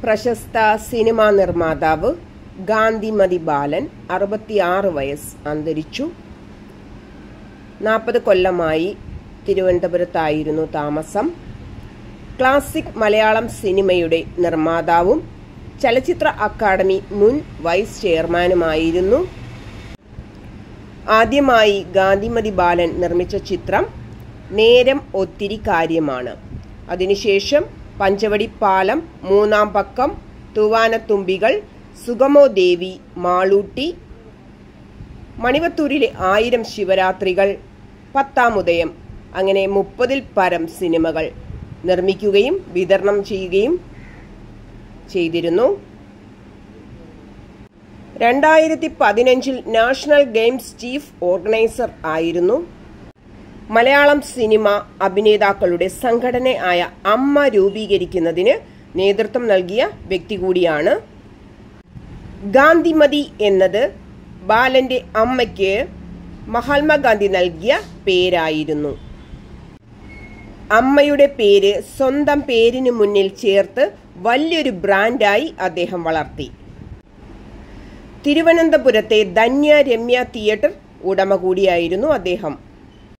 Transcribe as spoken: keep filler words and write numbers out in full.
പ്രശസ്ത സിനിമാ നിർമ്മാതാവ് ഗാന്ധിമതി ബാലൻ അറുപത്തിയാറ് വയസ്സ് അന്തരിച്ചു. നാൽപ്പത് കൊല്ലമായി തിരുവനന്തപുരത്തായിരുന്നു താമസം. ക്ലാസിക് മലയാളം സിനിമയുടെ നിർമ്മാതാവും ചലച്ചിത്ര അക്കാദമി മുൻ വൈസ് ചെയർമാനുമായിരുന്നു. ആദ്യമായി ഗാന്ധിമതി ബാലൻ നിർമ്മിച്ച ചിത്രം നേരം ഒത്തിരി കാര്യമാണ്. അതിനുശേഷം പഞ്ചവടി പാലം, മൂന്നാം പക്കം, തൂവാനത്തുമ്പികൾ, സുഗമോ ദേവി, മാളൂട്ടി, മണിവത്തൂരിലെ ആയിരം ശിവരാത്രികൾ, പത്താമുദയം, അങ്ങനെ മുപ്പതിൽ പരം സിനിമകൾ നിർമ്മിക്കുകയും വിതരണം ചെയ്യുകയും ചെയ്തിരുന്നു. രണ്ടായിരത്തി പതിനഞ്ചിൽ നാഷണൽ ഗെയിംസ് ചീഫ് ഓർഗനൈസർ ആയിരുന്നു. മലയാളം സിനിമ അഭിനേതാക്കളുടെ സംഘടനയായ അമ്മ രൂപീകരിക്കുന്നതിന് നേതൃത്വം നൽകിയ വ്യക്തി കൂടിയാണ്. ഗാന്ധിമതി എന്നത് ബാലന്റെ അമ്മയ്ക്ക് മഹാത്മാഗാന്ധി നൽകിയ പേരായിരുന്നു. അമ്മയുടെ പേര് സ്വന്തം പേരിന് മുന്നിൽ ചേർത്ത് വലിയൊരു ബ്രാൻഡായി അദ്ദേഹം വളർത്തി. തിരുവനന്തപുരത്തെ ധന്യ രമ്യ തിയേറ്റർ ഉടമ കൂടിയായിരുന്നു അദ്ദേഹം.